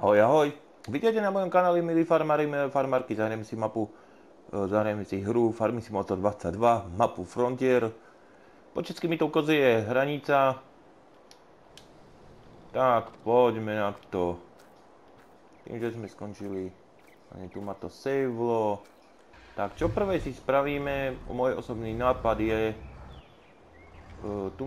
Ahoj, ahoj. Vítajte na mojom kanáli, milí farmári, milé farmárky. Zahrajeme si mapu, zahrajeme si hru Farming Simulator 22, mapu Frontier. Po česky mi to ukazuje je hranica. Tak, poďme na to. Tým, že sme skončili, tu ma to savelo. Tak, čo prvé si spravíme, môj osobný nápad je, tu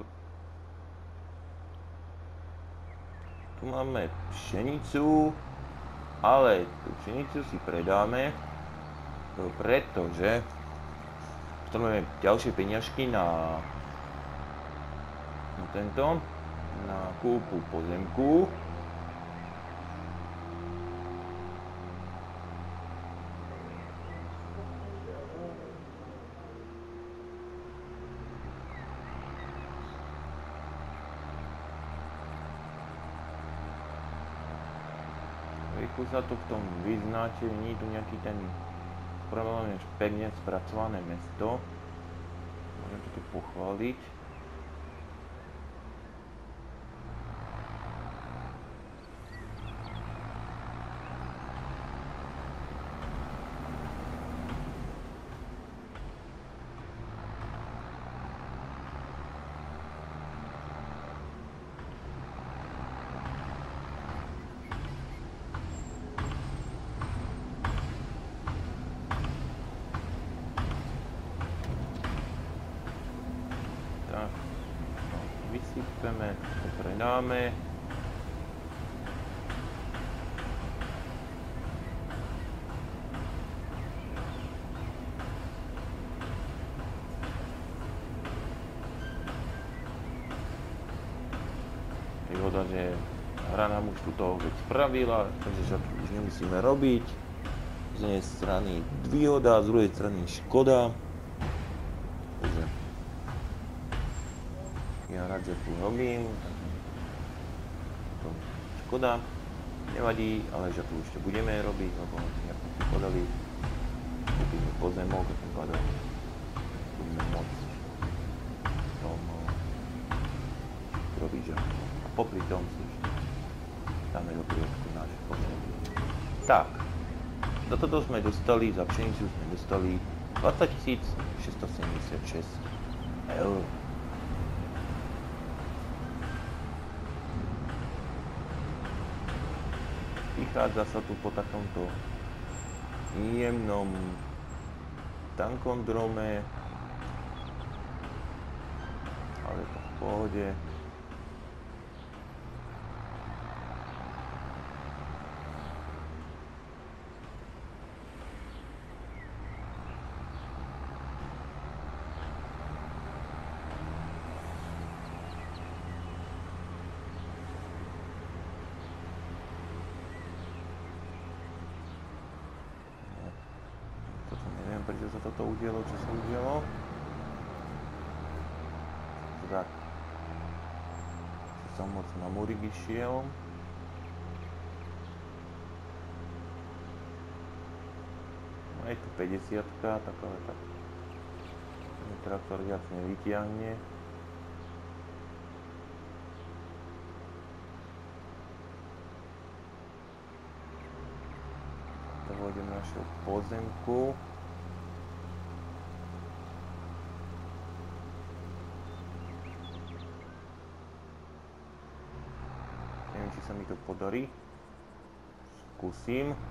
máme pšenicu, ale tú pšenicu si predáme, pretože potrebujeme ďalšie peňažky na kúpu pozemku. Rýchlo sa to v tom vyznáte, nie je tu nejaký ten spravené pekne spracované mesto. Môžem to tu pochváliť. Tak, vysypeme, to predáme. Výhoda, že hra nám už túto vec spravila, takže už nemusíme robiť. Z jednej strany výhoda, z druhej strany škoda. Ja rád, že tu robím, to škoda, nevadí, ale že tu ešte budeme robiť, lebo nejako si podali, kúpime pozemok a tým pádom budeme môcť tom robiť, že a popri tom si ešte dáme do poriadku náš pozemok. Tak, za toto sme dostali, za pšenicu sme dostali 20 676 eur. Vychádza sa tu po takomto jemnom tankondrome, ale to v pohode. Prečo sa toto udialo, čo sa udialo. Tak, som moc na múrik išiel. No je tu 50-ka, tak ale tak traktor viac nevytiahne. Dovodím našu pozemku. Neviem, či sa mi to podarí. Skúsim.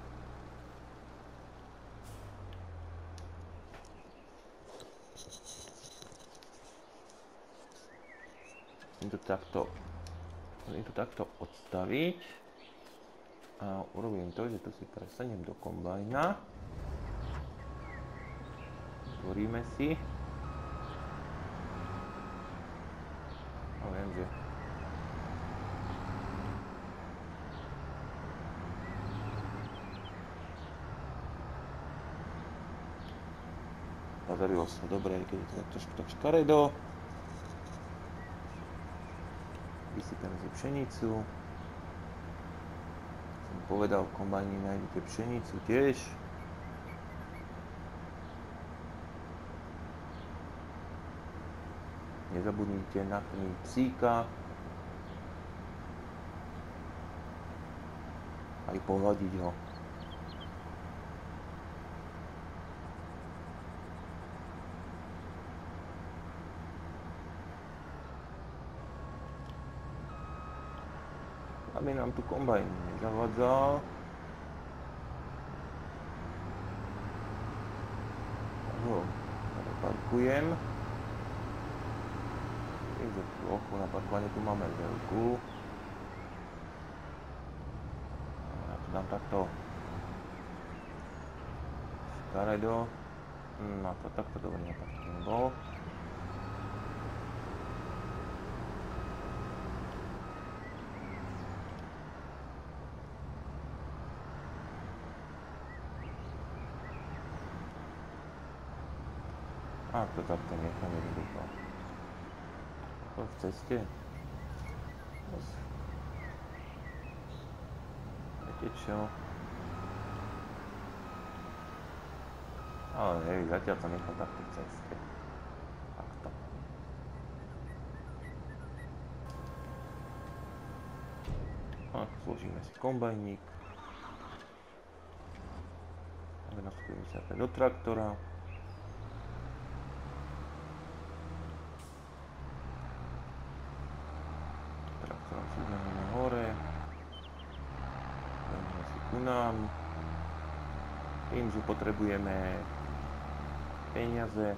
Musím to takto odstaviť. A urobím to, že to si presadím do kombajna. Tvoríme si. A viem, že podarilo sa dobre, keď je to trošku tak škaredo. Vysypeme si pšenicu. Som povedal, v kombajni nájdete pšenicu tiež. Nezabudnite nakrmiť psíka. aj pohľadiť ho. Aby nám tu kombajn nezavadzal. Tak ho parkujem. Takže plochu na parkovanie tu máme veľkú. Ja tu dám takto škaredo. No to takto dobre, takto nebol. A to takto nechám jednoducho. To v ceste. Viete čo? Ale hej, zatiaľ to nechám takto v ceste. Takto. A zložíme si kombajník. Nastupujeme sa do traktora. Hore, dáme si ku nám, tým, že potrebujeme peniaze,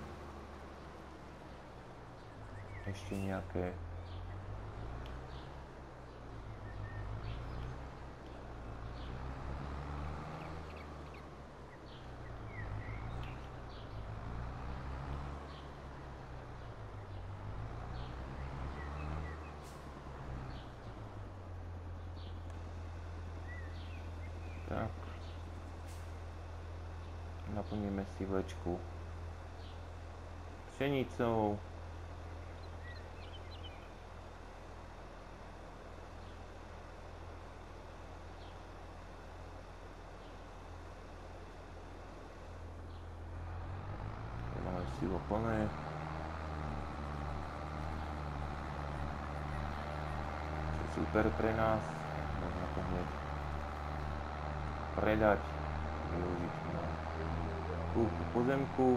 ešte nejaké tak, naplníme si vlečku pšenicou. Máme silo plné. Čo je super pre nás. Môžeme to hneď predať, využiť na kúpu pozemku.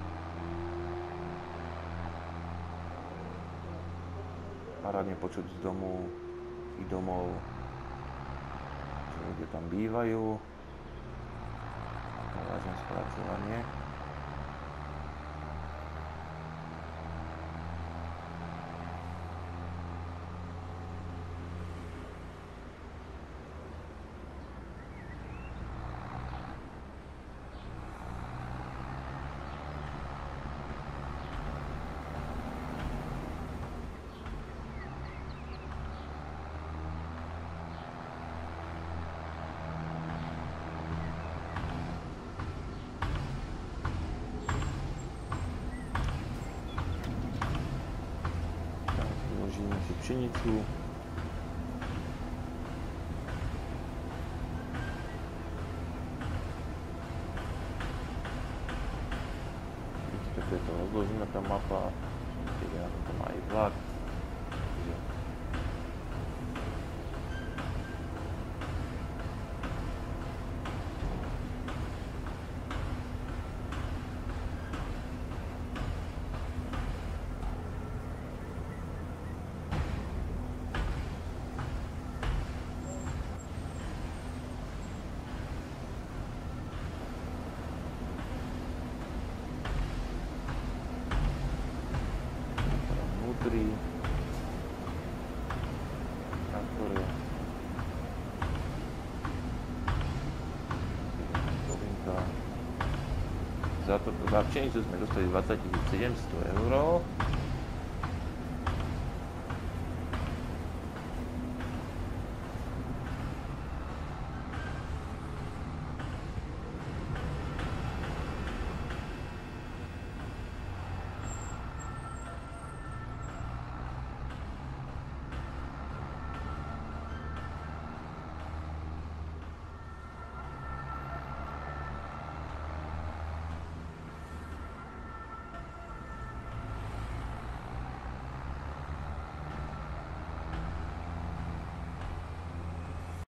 Parádne počuť z domu i domov, že ľudia tam bývajú. Vážne spracovanie. Vložíme si pšenicu. Takto je to rozložená tá mapa, teda to má aj vlak. Traktory. Za pšenicu sme dostali 20 700 €.